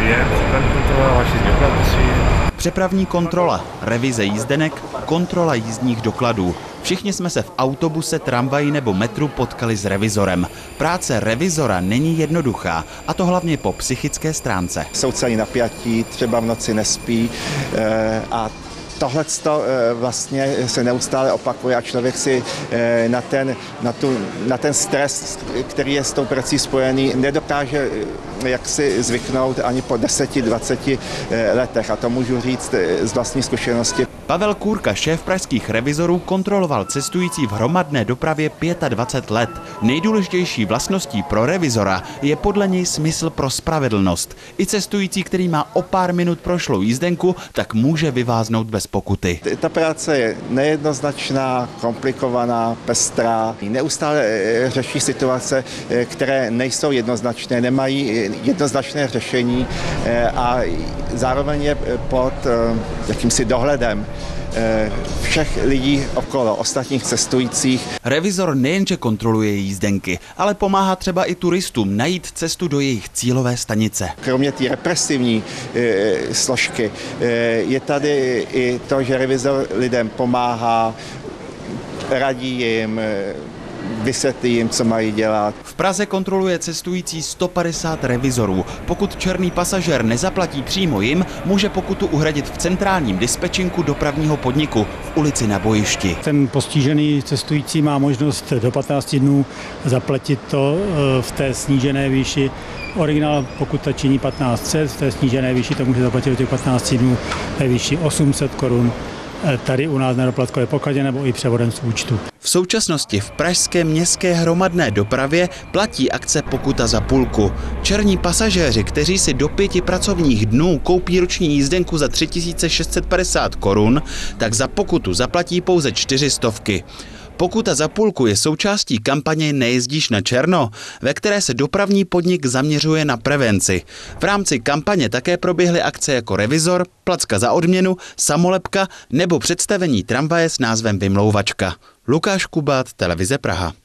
jen přepravní kontrola vašich dokladů. Přepravní kontrola, revize jízdenek, kontrola jízdních dokladů. Všichni jsme se v autobuse, tramvaji nebo metru potkali s revizorem. Práce revizora není jednoduchá, a to hlavně po psychické stránce. Jsou celý napjatí, třeba v noci nespí a tohle vlastně se neustále opakuje a člověk si na ten stres, který je s tou prací spojený, nedokáže jak si zvyknout ani po 10-20 letech. A to můžu říct z vlastní zkušenosti. Pavel Kůrka, šéf pražských revizorů, kontroloval cestující v hromadné dopravě 25 let. Nejdůležitější vlastností pro revizora je podle něj smysl pro spravedlnost. I cestující, který má o pár minut prošlou jízdenku, tak může vyváznout bez pokuty. Ta práce je nejednoznačná, komplikovaná, pestrá. Neustále řeší situace, které nejsou jednoznačné, nemají jednoznačné řešení a zároveň je pod jakýmsi dohledem všech lidí okolo, ostatních cestujících. Revizor nejenže kontroluje jízdenky, ale pomáhá třeba i turistům najít cestu do jejich cílové stanice. Kromě té represivní složky je tady i to, že revizor lidem pomáhá, radí jim, vysvětlí jim, co mají dělat. V Praze kontroluje cestující 150 revizorů. Pokud černý pasažér nezaplatí přímo jim, může pokutu uhradit v centrálním dispečinku dopravního podniku v ulici Na Bojišti. Ten postižený cestující má možnost do 15 dnů zaplatit to v té snížené výši. Originál pokuta činí 1500, v té snížené výši to může zaplatit do těch 15 dnů ve výši 800 korun. Tady u nás na doplatkové pokladě nebo i převodem z účtu. V současnosti v pražské městské hromadné dopravě platí akce pokuta za půlku. Černí pasažéři, kteří si do 5 pracovních dnů koupí roční jízdenku za 3650 korun, tak za pokutu zaplatí pouze 400. Pokuta za půlku je součástí kampaně Nejezdíš na černo, ve které se dopravní podnik zaměřuje na prevenci. V rámci kampaně také proběhly akce jako revizor, placka za odměnu, samolepka nebo představení tramvaje s názvem Vymlouvačka. Lukáš Kubát, Televize Praha.